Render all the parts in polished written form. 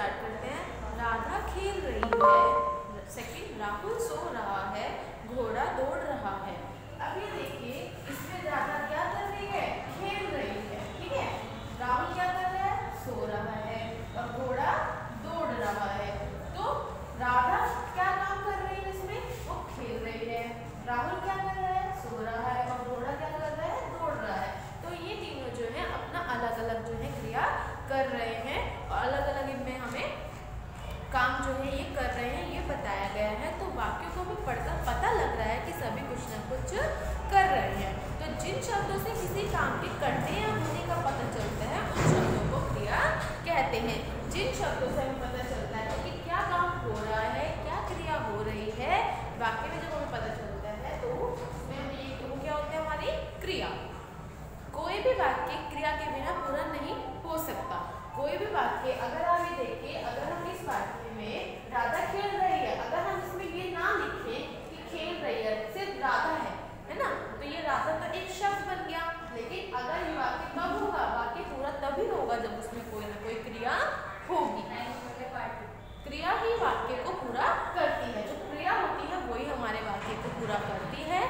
Start करते हैं। राधा खेल रही है। सेकंड, राहुल सो रहा है, घोड़ा दौड़ रहा है। अब ये देखिए, इसमें राधा क्या कर रही है? खेल रही है, ठीक है। राहुल क्या कर रहा है? सो रहा है और घोड़ा दौड़ रहा है। तो राधा क्या काम कर रही है इसमें? वो खेल रही है। राहुल क्या कर रहा है? सो रहा है और घोड़ा क्या कर रहा है? दौड़ रहा है। तो ये तीनों जो है अपना अलग अलग जो है क्रिया कर रहे हैं और अलग अलग इनमें हमें काम जो है ये कर रहे हैं, ये बताया गया है। तो वाक्यों को भी पढ़कर पता लग रहा है कि सभी कुछ न कुछ कर रहे हैं। तो जिन शब्दों से किसी काम के करने या होने का पता चलता है उन शब्दों को क्रिया कहते हैं। जिन शब्दों से हमें पता चलता है कि क्या काम हो रहा है, क्या क्रिया हो रही है, वाक्य में जब हमें पता चलता है तो उसमें वो क्या होते हैं? हमारी क्रिया। कोई भी वाक्य क्रिया के बिना पूरा नहीं हो सकता। कोई भी वाक्य अगर आप ये देखिए, अगर हम इस वाक्य में राधा खेल रही है, अगर हम इसमें ये ना लिखें कि खेल रही है, सिर्फ राधा है ना, तो ये राधा तो एक शब्द बन गया। लेकिन अगर ये वाक्य कब होगा? वाक्य पूरा तभी होगा जब उसमें कोई ना कोई क्रिया होगी। क्रिया ही वाक्य को पूरा करती है। जो क्रिया होती है वही हमारे वाक्य को पूरा करती है।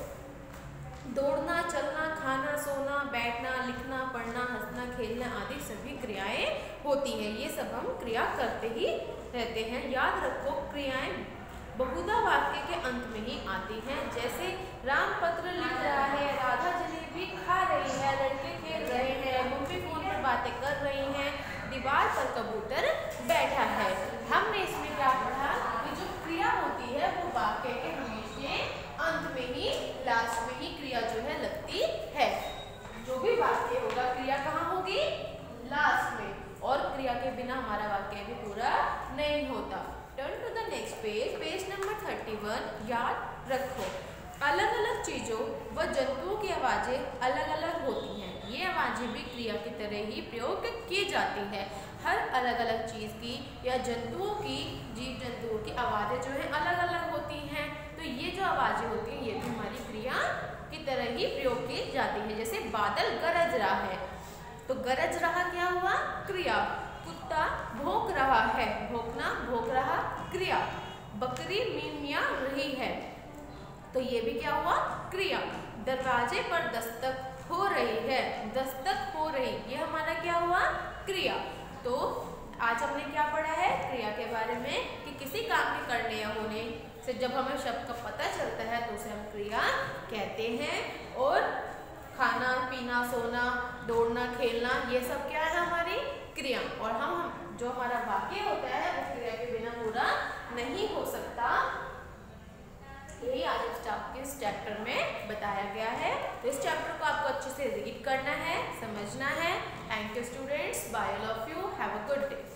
दौड़ना, चलना, खाना, सोना, बैठना, लिखना, पढ़ना, हंसना, खेलना आदि सभी क्रियाएं होती हैं। ये सब हम क्रिया करते ही रहते हैं। याद रखो, क्रियाएं बहुधा वाक्य के अंत में ही आती हैं। जैसे राम पत्र लिख रहा है, राधा जलेबी खा रही है, लड़के खेल रहे हैं, मम्मी फोन पर बातें कर रही हैं, दीवार पर कबूतर बैठा है। हमने इसमें क्या पढ़ा कि जो क्रिया होती है वो वाक्य के हमेशा अंत में ही, लास्ट में ही क्रिया जो है लगती है। जो भी वाक्य होगा क्रिया कहाँ होगी? लास्ट में। और क्रिया के बिना हमारा वाक्य भी पूरा नहीं होता। Turn to the next page, page number 31। याद रखो, अलग अलग चीजों व जंतुओं की आवाजें अलग अलग होती हैं। ये आवाजें भी क्रिया की तरह ही प्रयोग की जाती है। हर अलग अलग चीज की या जंतुओं की, जीव जंतुओं की आवाजें जो है अलग अलग होती हैं। तो ये जो आवाजें होती हैं ये भी हमारी क्रिया की तरह ही प्रयोग की जाती है। जैसे बादल गरज रहा है, तो गरज रहा क्या हुआ? क्रिया। कुत्ता भौंक रहा है, भौंकना, भौंक रहा, क्रिया। बकरी मिया रही है, तो ये भी क्या हुआ? क्रिया। दरवाजे पर दस्तक हो रही है, दस्तक हो रही, ये हमारा क्या हुआ? क्रिया। तो आज हमने क्या पढ़ा है क्रिया के बारे में कि किसी काम के करने या होने से जब हमें शब्द का पता चलता है तो उसे हम क्रिया कहते हैं। और खाना, पीना, सोना, दौड़ना, खेलना, ये सब क्या है? हमारी क्रिया। और हम जो हमारा वाक्य होता है वो क्रिया के बिना पूरा नहीं हो सकता। यही आज इस चैप्टर में बताया गया है। तो इस चैप्टर को आपको अच्छे से रीड करना है, समझना है। Thank you students, bye all of you, have a good day.